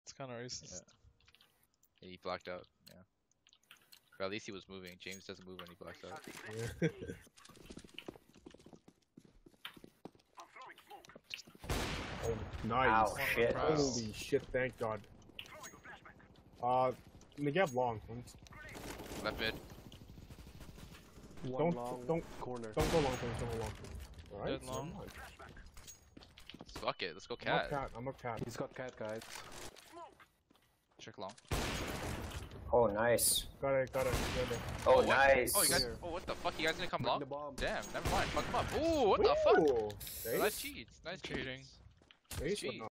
It's kind of racist. Yeah. He blacked out. Yeah. But at least he was moving. James doesn't move when he blacks out. Oh, nice. Ow, shit. Holy shit, thank God. Nagav long. Left mid. One long corner. Don't go long, please. Don't go long. Alright, Dead long. Fuck it. Let's go I'm cat. up cat. I'm up cat. He's got cat, guys. Check long. Oh, nice. Got it. Oh, what? nice. Oh, you guys. Oh, what the fuck? You guys didn't come Bring long? the bomb. Damn. Never mind. Fuck him up. Ooh, what the fuck? Ooh, Nice cheats. Nice Cheating. cheats. Nice, Cheats. but